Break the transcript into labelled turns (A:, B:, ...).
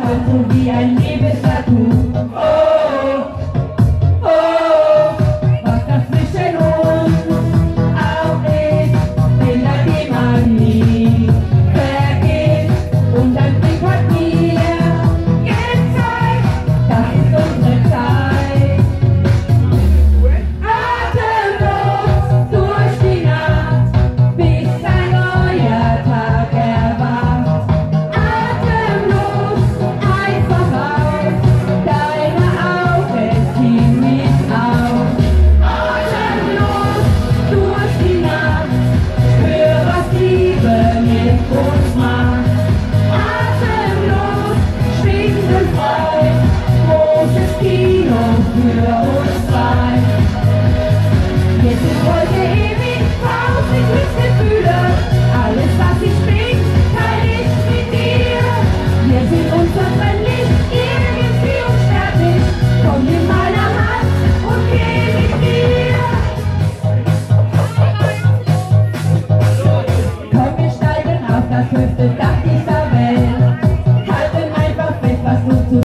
A: so wie ein Liebestattoo. Oh, oh, was das zwischen uns auch ist, Bilder, die man nie vergisst. Und ein Blick hat mir gezeigt, das ist unsere Zeit. Atemlos durch die Nacht, bis ein neuer Tag erwacht. Atemlos einfach raus, deine Augen ziehen mich auf. Atemlos durch die Nacht, spür, was Liebe mit uns macht. Atemlos, schwindelfrei, großes Kino für uns zwei. Wir sind heute ewig tausend Glücksgefühle, alles was ich bringt, teile ich mit dir. Wir sind unzertrennlich, irgendwie unsterblich, komm in meiner Hand und geh mit mir. Komm, wir steigen auf das höchste